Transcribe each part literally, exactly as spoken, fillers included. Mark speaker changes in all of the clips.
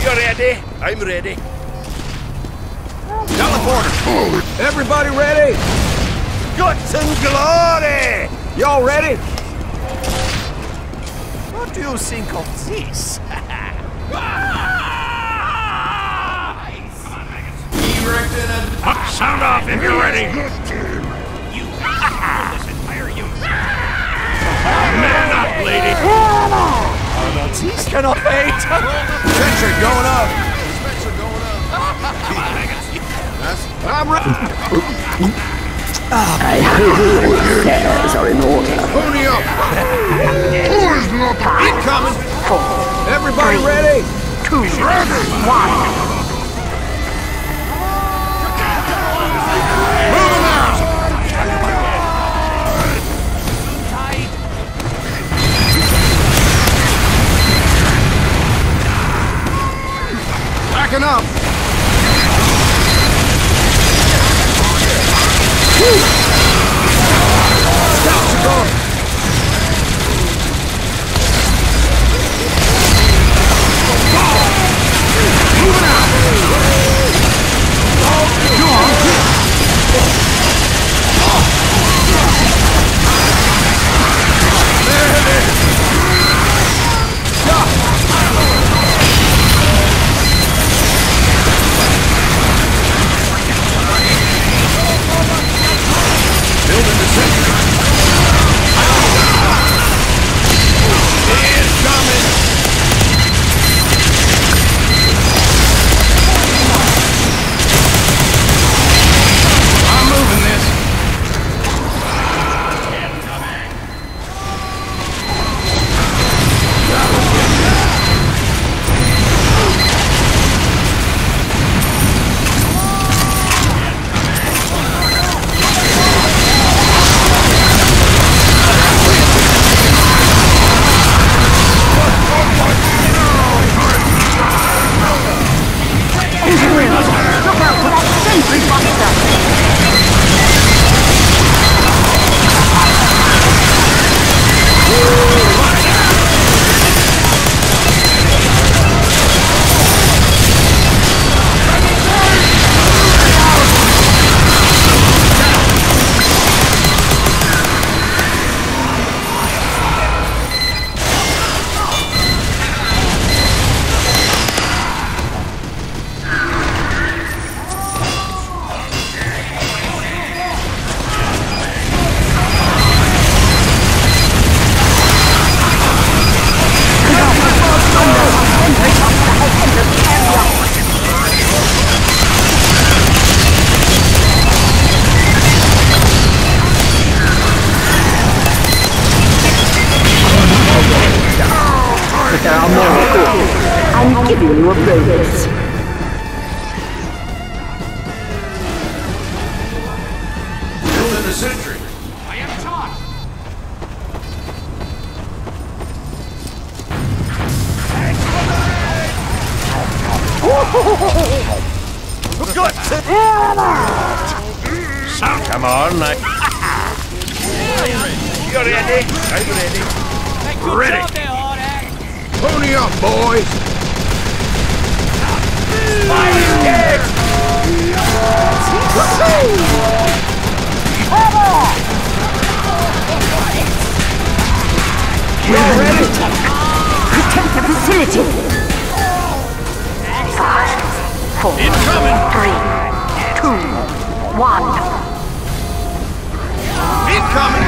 Speaker 1: You're ready? I'm ready.
Speaker 2: California! Everybody ready?
Speaker 1: Guts and glory!
Speaker 2: Y'all ready?
Speaker 1: What do you think of this?
Speaker 3: Up, sound off if you're ready.
Speaker 1: You listen, fire you.
Speaker 3: Man up, lady.
Speaker 1: Our Nazis cannot wait.
Speaker 2: Sentry going up. Spencer going up. I'm ready.
Speaker 4: I hope your affairs are in order.
Speaker 2: Pony up. Incoming.
Speaker 4: Four,
Speaker 2: Everybody
Speaker 4: three,
Speaker 2: ready?
Speaker 4: two, one.
Speaker 2: Moving out. Backing up. Scouts are going. Moving out. Go on. There it is. Stop. Building the sentry. Incoming. I'm moving this.
Speaker 4: Look out for that sentry buster! But there are more good. I'm giving you a bonus.
Speaker 3: Building the sentry.
Speaker 1: I am taught. Guts and
Speaker 3: Sound.
Speaker 1: come on, I... You're ready? I'm ready.
Speaker 3: Ready.
Speaker 2: Pony up, boys.
Speaker 1: Fire kick!
Speaker 4: We're ready. Protect the facility. Five, four,
Speaker 3: Incoming.
Speaker 4: three, two, one.
Speaker 2: Incoming.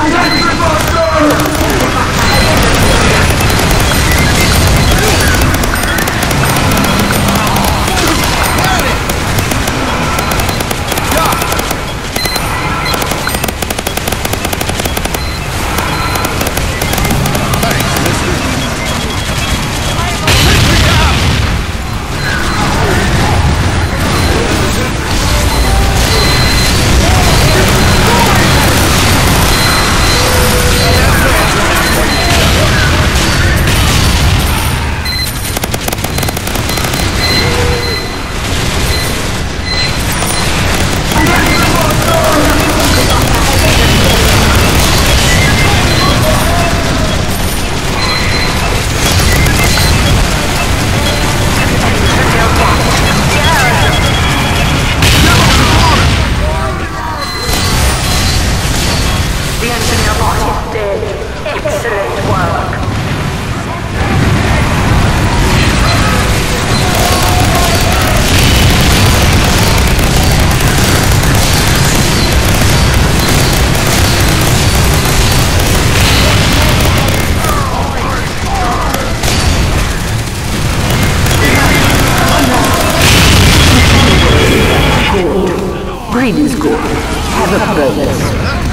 Speaker 4: Greetings, Gordon. Have a bonus.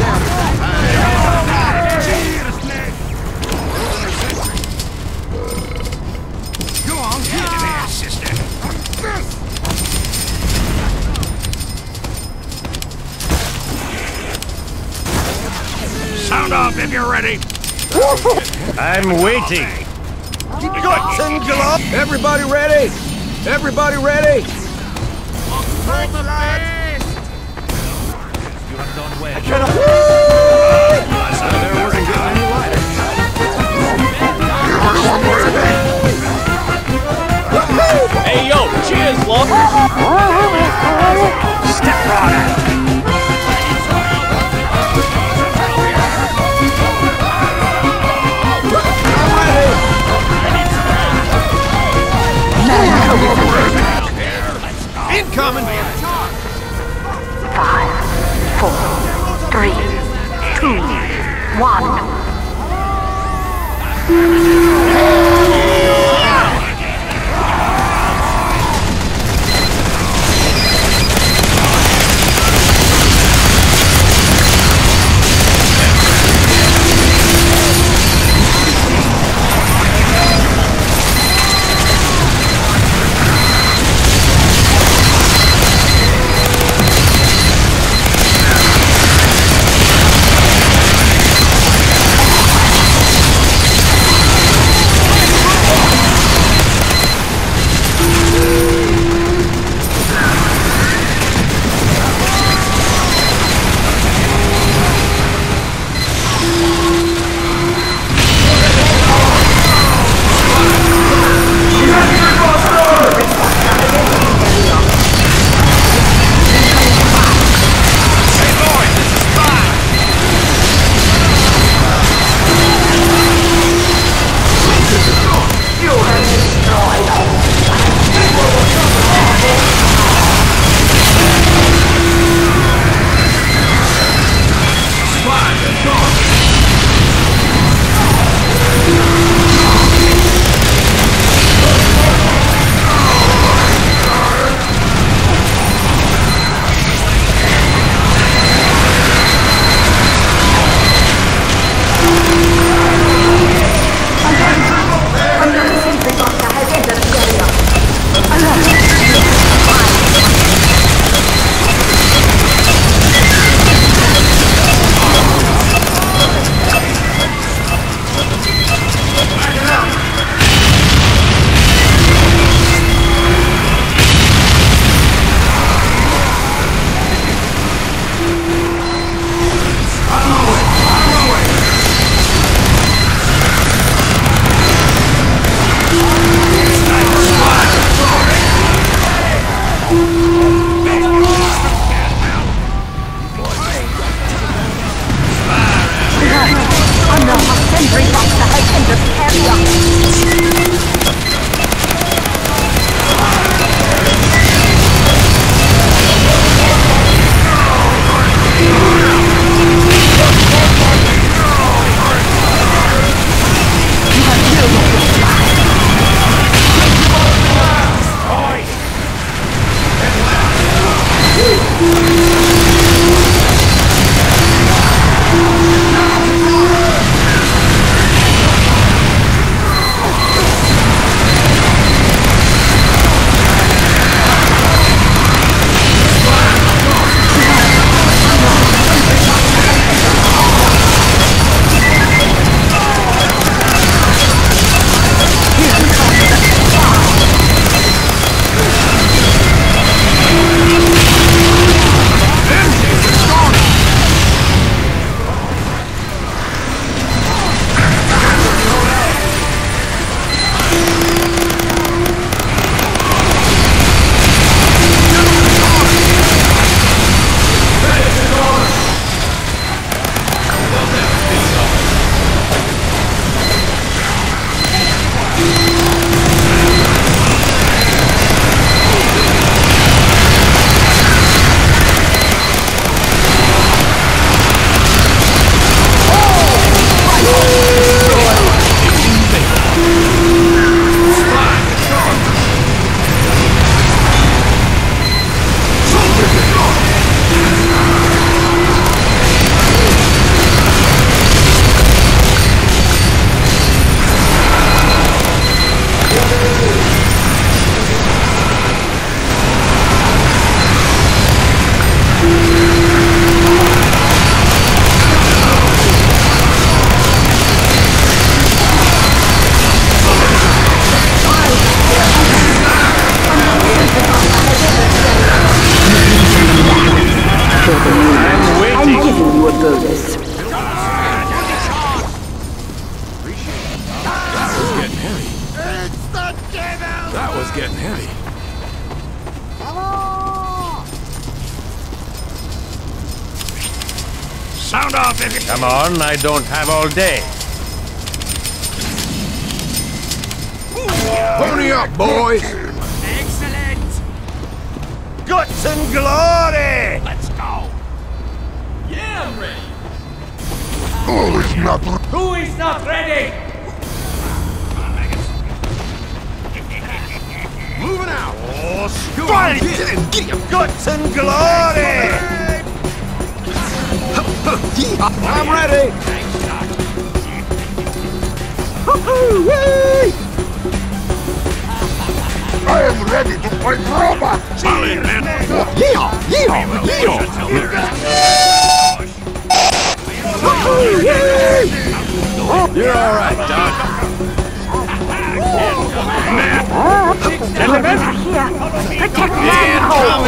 Speaker 3: Go on, get in there, sister. Sound off if you're ready.
Speaker 1: I'm waiting.
Speaker 2: Guts and gloves. Everybody ready? Everybody ready?
Speaker 5: Hey yo, cheers, love!
Speaker 1: Step on
Speaker 2: Incoming!
Speaker 4: Five, four, three, two, one.
Speaker 2: getting heavy.
Speaker 3: Sound off if you...
Speaker 1: Come on, I don't have all day.
Speaker 2: Pony up, boys!
Speaker 3: Excellent!
Speaker 1: Guts and glory!
Speaker 3: Let's go! Yeah, I'm ready!
Speaker 2: Oh, it's not...
Speaker 3: Who is not ready?
Speaker 2: Moving out!
Speaker 1: Oh,
Speaker 2: Fight!
Speaker 1: strike!
Speaker 2: Get him! Get him!
Speaker 1: Guts and glory!
Speaker 2: I'm ready! I am ready to fight robots!
Speaker 3: Solid, man!
Speaker 2: Yeehaw! Yeehaw! Yeehaw!
Speaker 1: You're all right, Doc.
Speaker 4: Gentlemen, here. Protect the hole.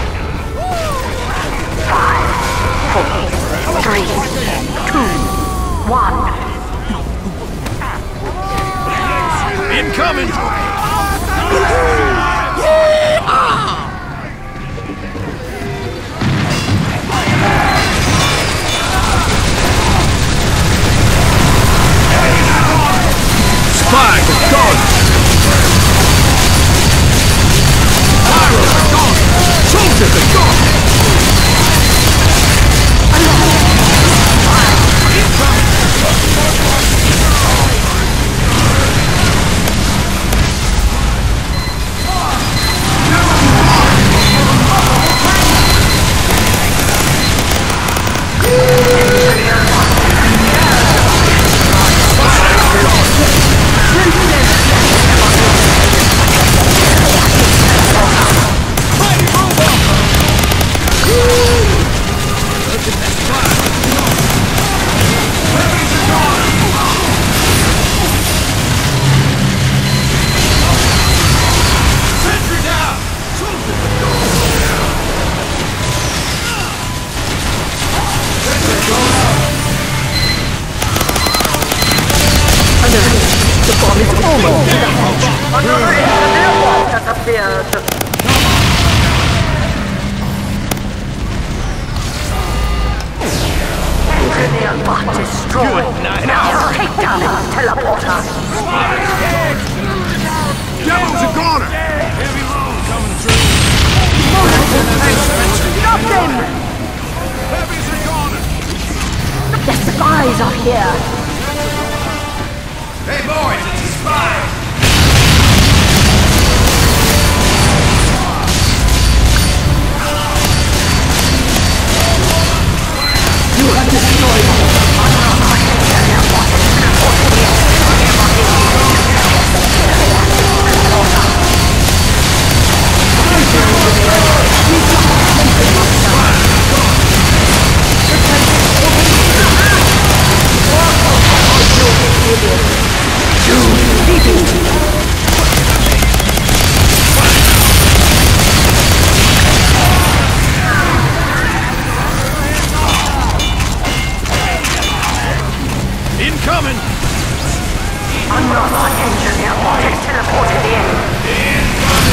Speaker 4: Five, four, three, two, one.
Speaker 2: Incoming! Spy the gun! Pyros are gone! Soldiers are gone!
Speaker 4: The bomb is almost to the hedge. Another engineer bot has appeared. Engineer bot destroyed. Now take down its teleporter.
Speaker 2: Devil's a goner!
Speaker 3: Heavy load coming through!
Speaker 4: Stop them!
Speaker 2: Heavies are goner!
Speaker 4: The spies are here.
Speaker 3: Hey, boys, it's a spy!
Speaker 4: You have destroyed
Speaker 2: Incoming!
Speaker 4: another engineer bot is teleported in.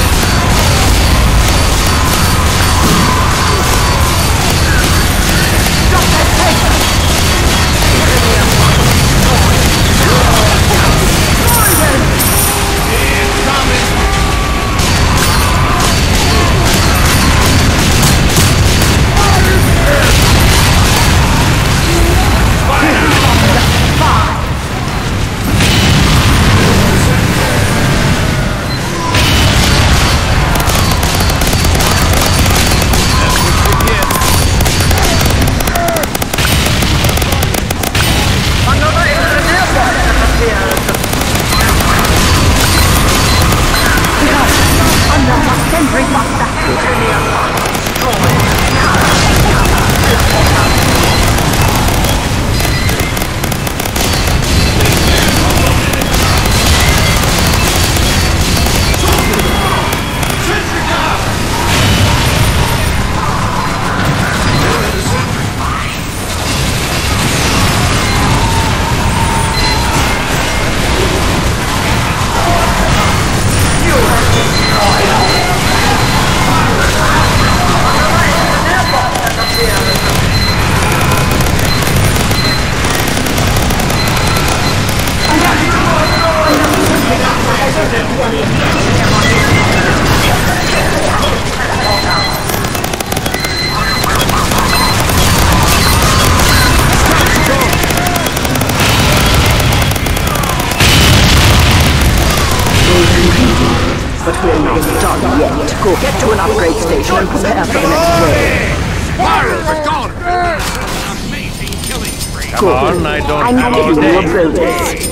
Speaker 4: an upgrade station and prepare for the next wave.
Speaker 3: Spirals are gone! Amazing killing spree!
Speaker 1: Come on, I don't
Speaker 4: I'm
Speaker 1: have all
Speaker 4: giving you a
Speaker 1: day.
Speaker 4: bonus.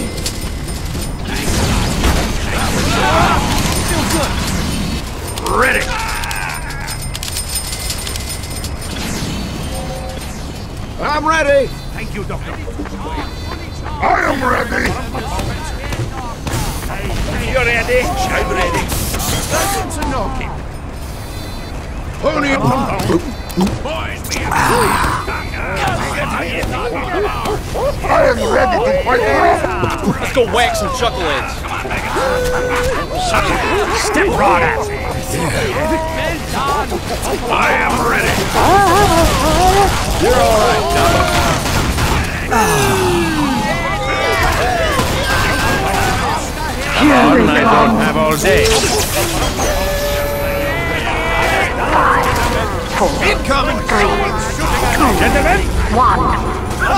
Speaker 3: Ready!
Speaker 2: I'm ready.
Speaker 3: Thank you, Doctor.
Speaker 2: I am ready.
Speaker 1: You ready? I'm ready.
Speaker 2: That's a no keep. Pony.
Speaker 3: Boys, we have
Speaker 2: I am ready to fight.
Speaker 5: Let's go whack some chuckleheads.
Speaker 3: Step right at me. I am ready.
Speaker 1: You're all right, Doc. Come on, I don't have all day.
Speaker 2: Incoming.
Speaker 1: Gentlemen,
Speaker 4: One.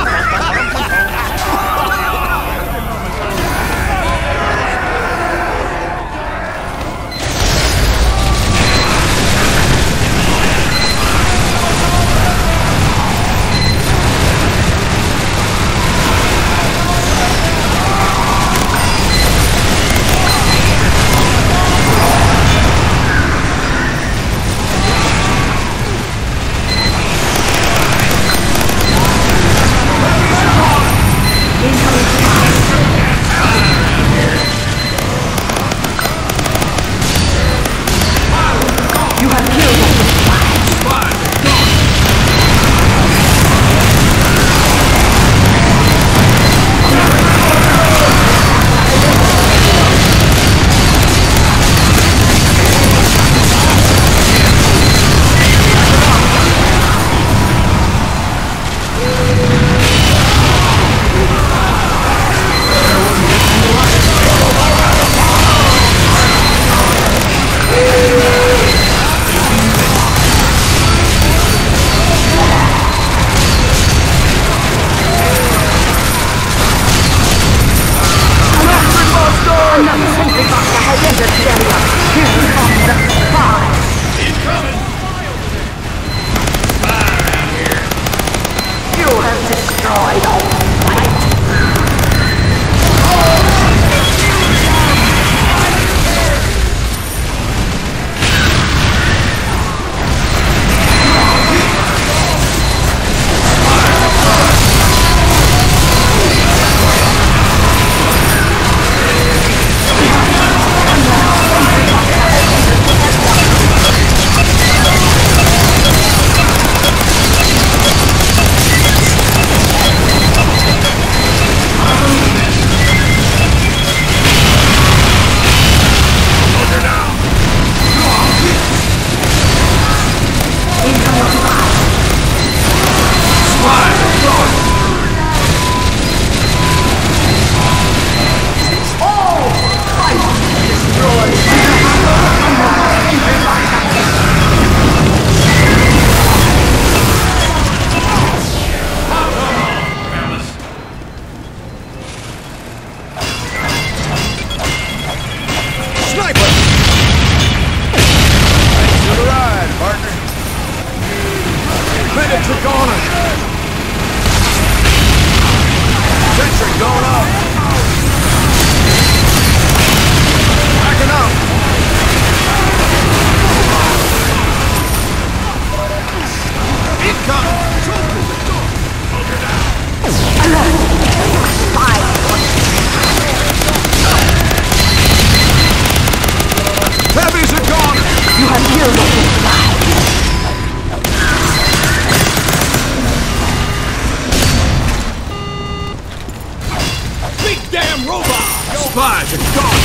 Speaker 2: Supplies are gone!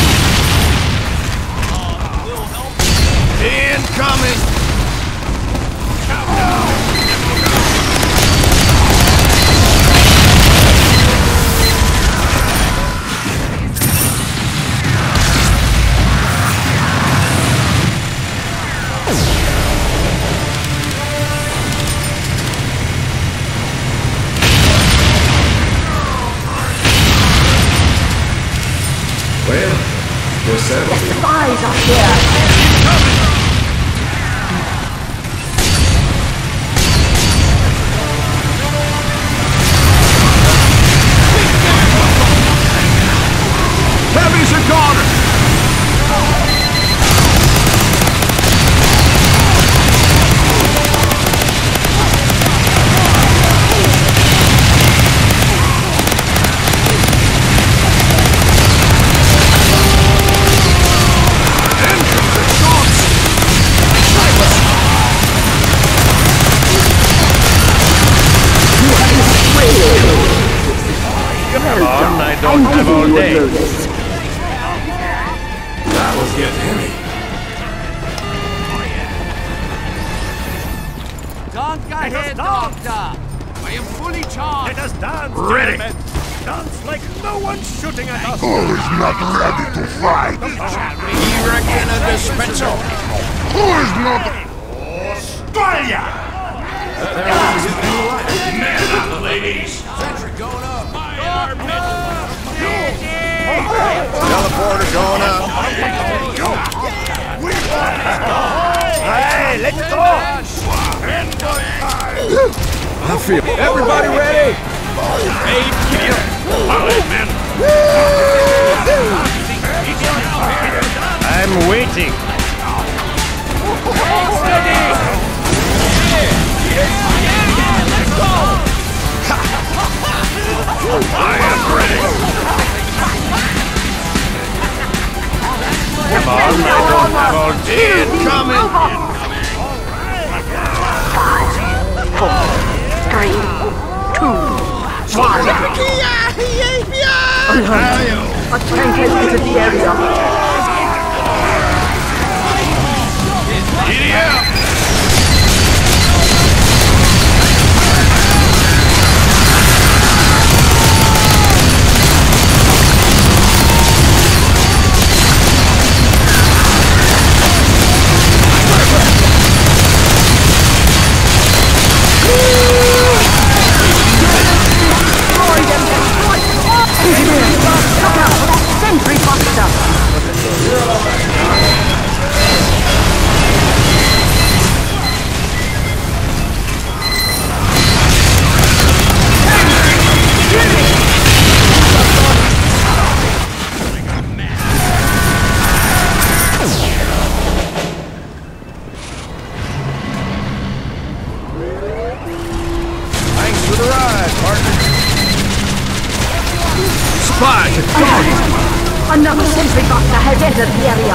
Speaker 2: Incoming!
Speaker 6: Well, we're settled.
Speaker 4: Spies are here.
Speaker 1: Come on, I don't have all day.
Speaker 3: That'll get heavy.
Speaker 2: Don't ahead, Doctor. I am fully charged.
Speaker 1: Let us dance,
Speaker 3: Ready.
Speaker 1: gentlemen. Dance like no one's shooting at us.
Speaker 5: Who is not ready to fight?
Speaker 2: Erection a dispenser.
Speaker 5: Who is not...
Speaker 3: Australia! Man up, ladies!
Speaker 2: Sentry going up.
Speaker 6: Teleporter going up.
Speaker 1: Hey, let's go!
Speaker 6: I feel. Everybody ready?
Speaker 3: Hey, get up! Molly, men!
Speaker 1: I'm waiting.
Speaker 3: I am ready!
Speaker 1: Come on, I don't have all day.
Speaker 6: Incoming!
Speaker 4: Four, three, two, one. A tank has entered the area.
Speaker 3: Giddy up!
Speaker 4: Sentry buster!
Speaker 6: Thanks for the ride, partner.
Speaker 3: Spies are gone!
Speaker 4: Another sentry buster has entered the area.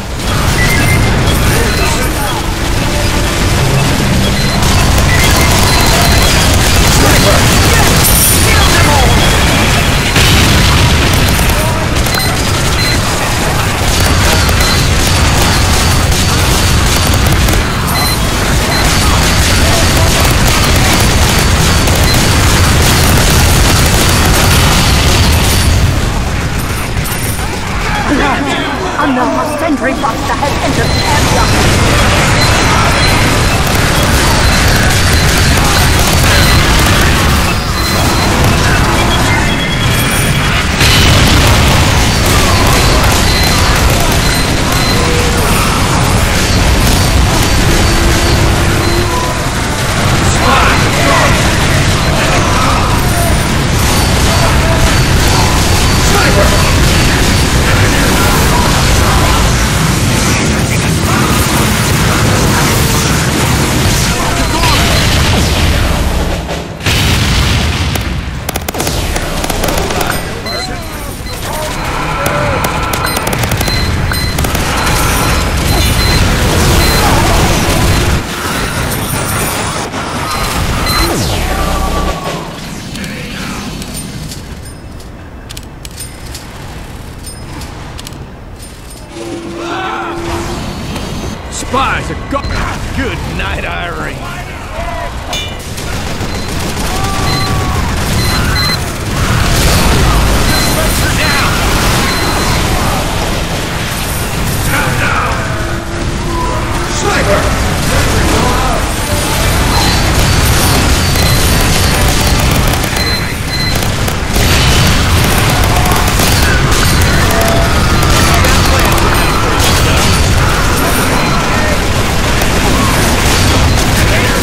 Speaker 4: Another sentry buster has entered the area.
Speaker 3: Spies are gone!
Speaker 1: Good night, Irene.
Speaker 3: Sniper!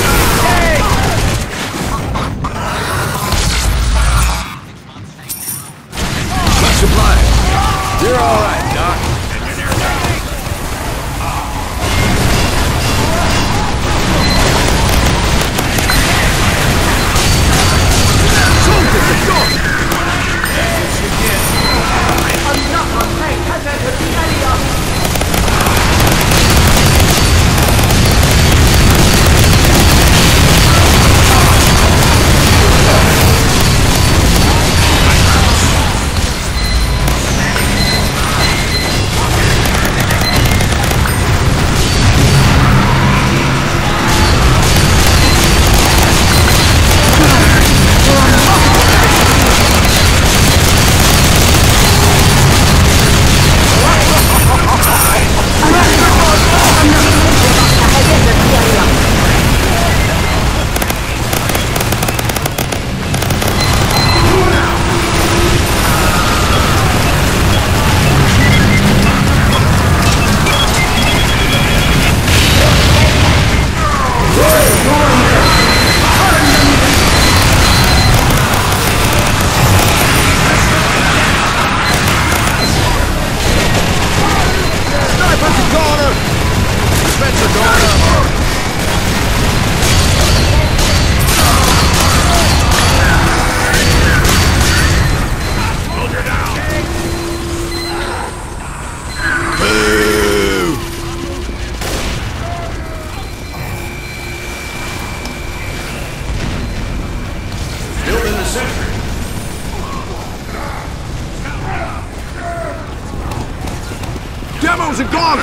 Speaker 3: Generals are gone!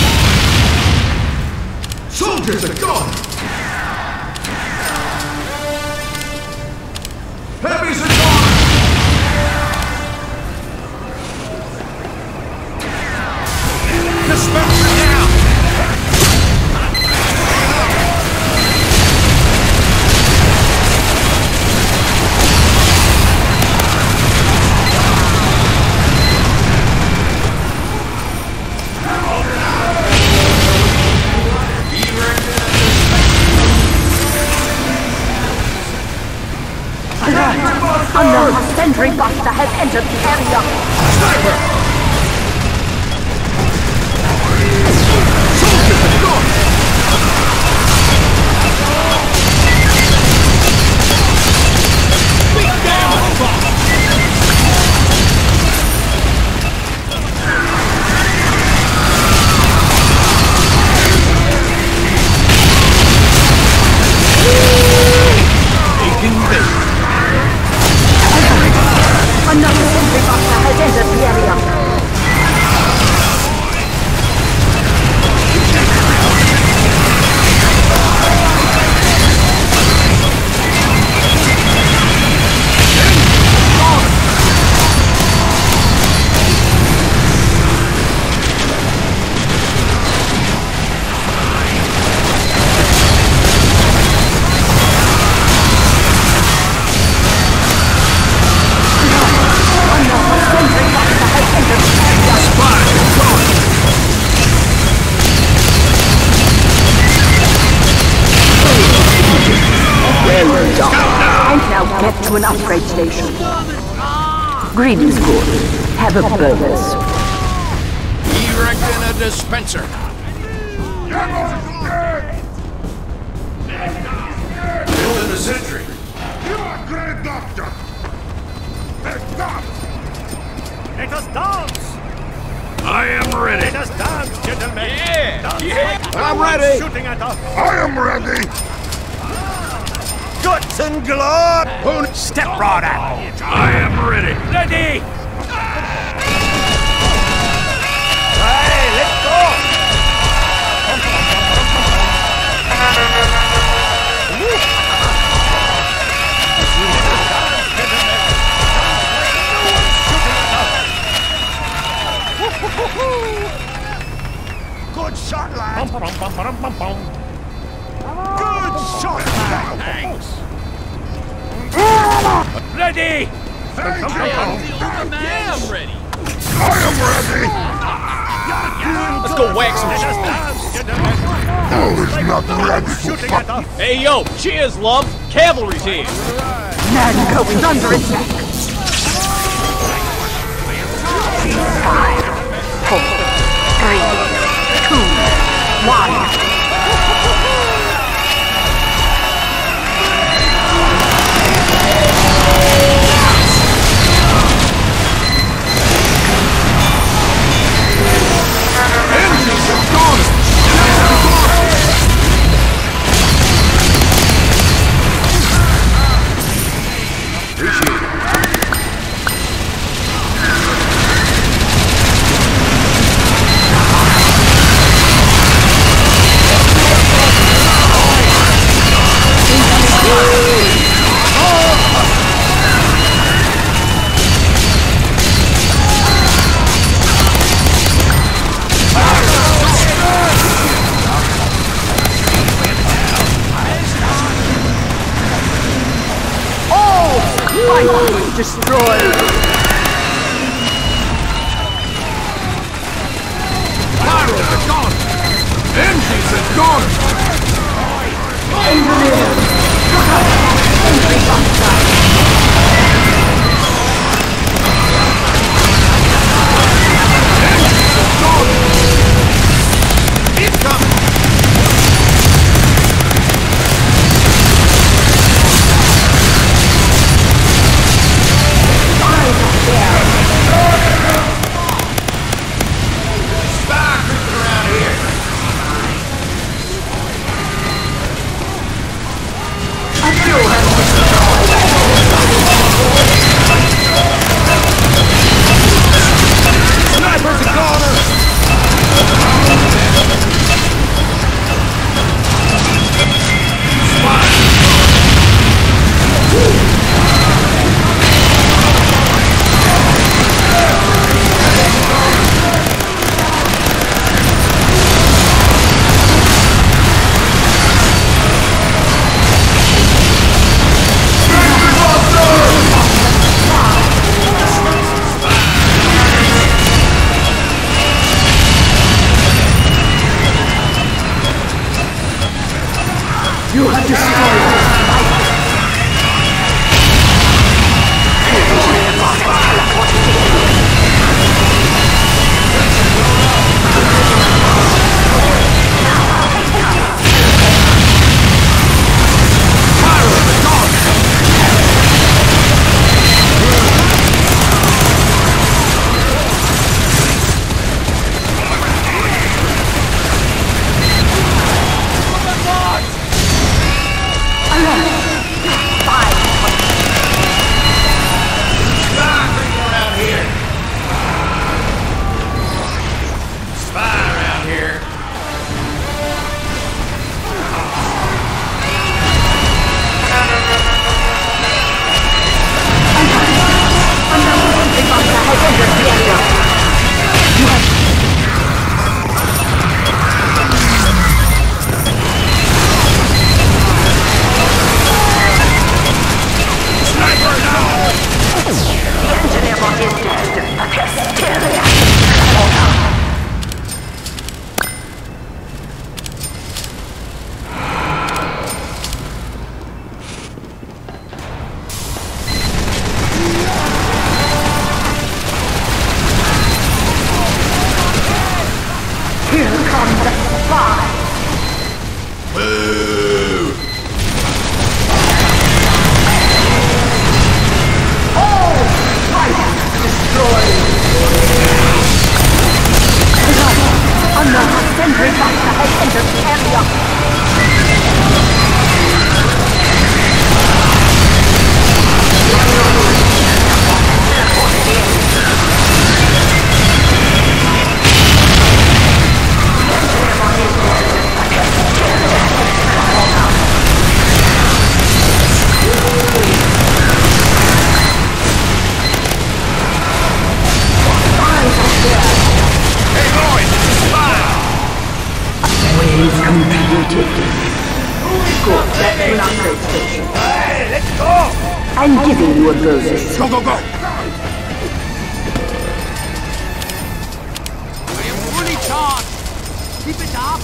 Speaker 3: Soldiers are gone! Heavies are gone! Dispenser down!
Speaker 4: Another sentry buster has entered the area.
Speaker 3: Sniper! Soldiers are gone! Beat down! Taking bait.
Speaker 4: Another sentry buster has entered the area. Get to an upgrade station. Greed is good. Have a bonus.
Speaker 3: Erecting a dispenser. Building a sentry.
Speaker 5: You are great doctor! Let's dance!
Speaker 1: Let us dance!
Speaker 3: I am ready.
Speaker 1: Let us dance, gentlemen! Yeah! Dance
Speaker 3: Yeah.
Speaker 1: like
Speaker 3: I'm
Speaker 1: no one's
Speaker 3: ready.
Speaker 1: Shooting at us!
Speaker 5: I am ready!
Speaker 1: Guts and blood! Step right out!
Speaker 3: I am ready.
Speaker 1: Ready! Hey, let's go! Good shot, lad! Bum, bum, bum, bum, bum, bum. Good shot, lad! Thanks! Ready!
Speaker 5: Thank you!
Speaker 3: Yeah, I'm ready.
Speaker 5: I am ready!
Speaker 3: Let's go whack some
Speaker 1: Let us dance, gentlemen!
Speaker 5: All is not ready to
Speaker 1: Shooting
Speaker 5: fight.
Speaker 1: at us!
Speaker 3: Hey, yo, cheers, love. Cavalry's here.
Speaker 4: Man going under attack. Five, four, three, two, one.
Speaker 3: Engines are gone. Appreciate it.
Speaker 4: Finally destroyed.
Speaker 3: Pyros are gone. Engines are gone. Engines are gone. Incoming.
Speaker 4: upgrade station.
Speaker 1: Hey, let's go!
Speaker 4: I'm giving you a bonus.
Speaker 1: Go, go, go!
Speaker 3: I am fully charged. Keep it up.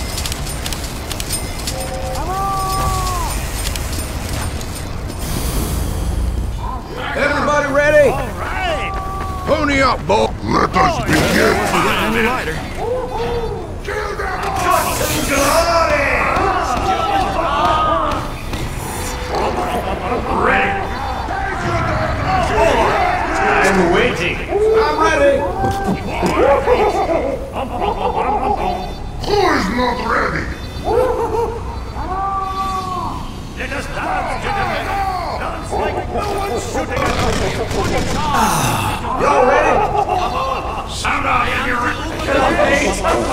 Speaker 6: Everybody ready?
Speaker 1: All right!
Speaker 5: Pony up, boy. Let us begin. Kill them all!
Speaker 1: Ready! I'm waiting.
Speaker 6: I'm ready.
Speaker 5: Who is not ready?
Speaker 1: Let us dance, gentlemen! Dance like no one's shooting at us!
Speaker 6: Y'all ready?
Speaker 3: Sound off if you're ready.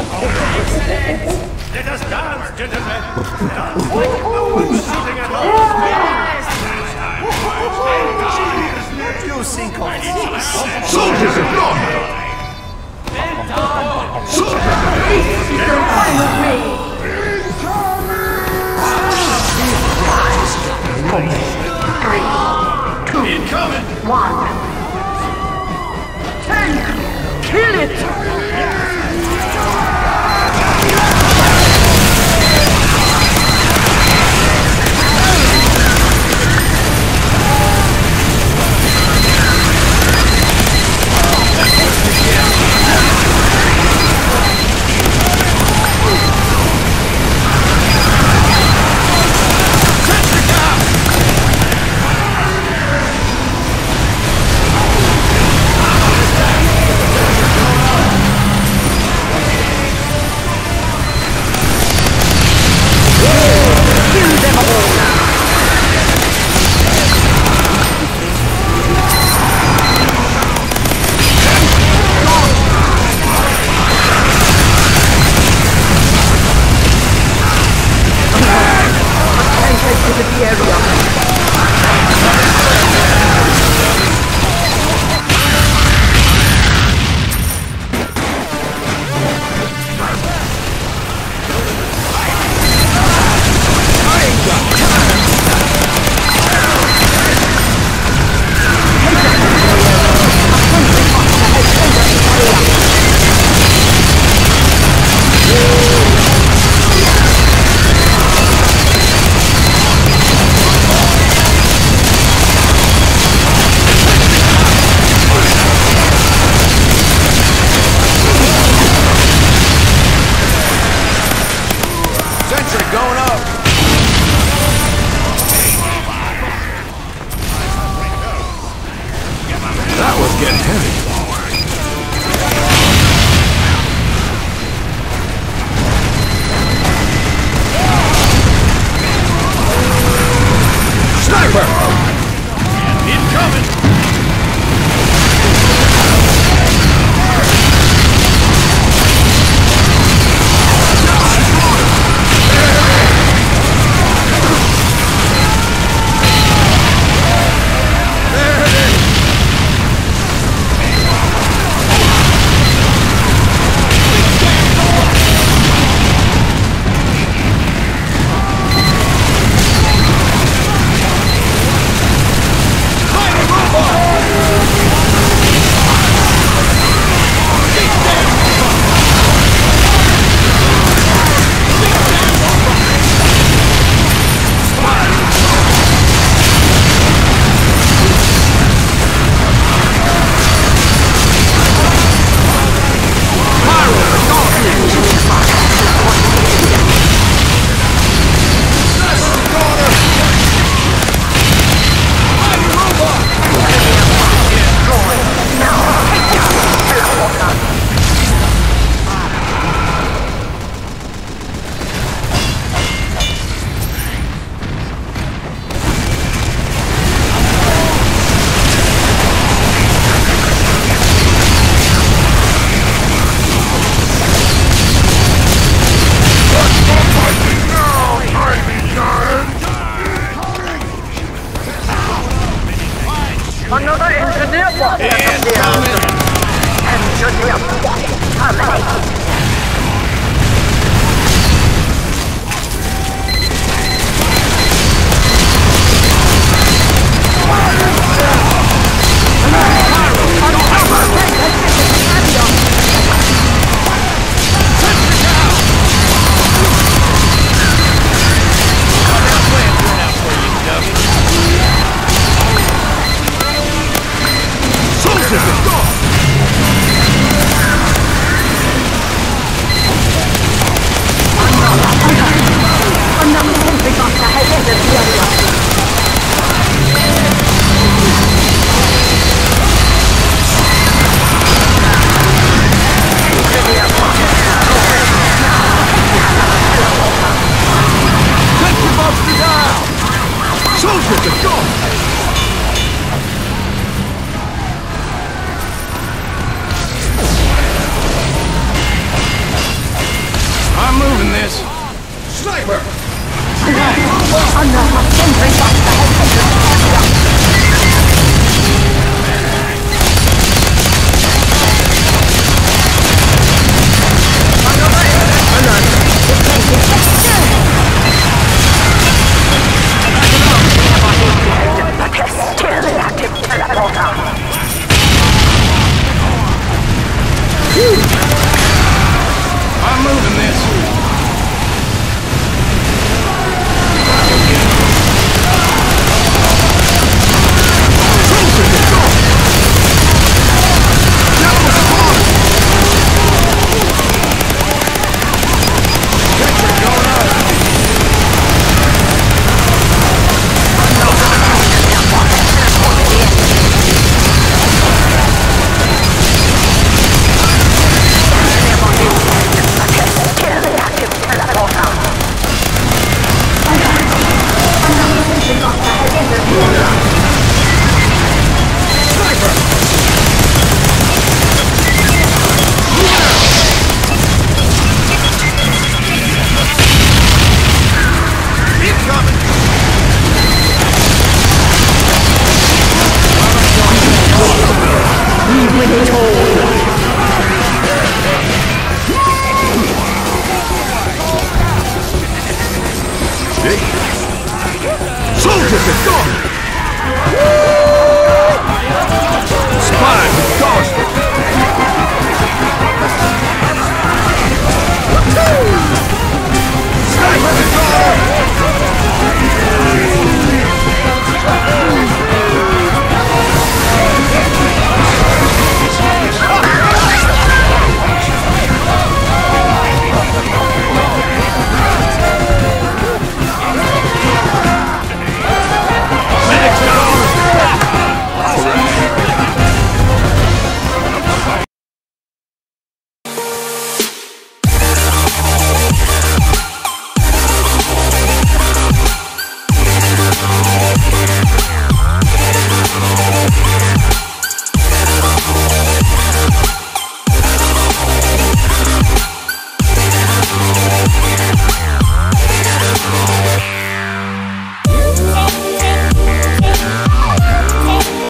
Speaker 1: Let us dance, gentlemen! Dance like no one's shooting at us!
Speaker 6: You sinkhole.
Speaker 5: Soldiers of God!
Speaker 4: This is the final raid.
Speaker 3: Incoming.
Speaker 4: One. Ten. Kill it. Another engineer bot has appeared. Engineer bot terminated.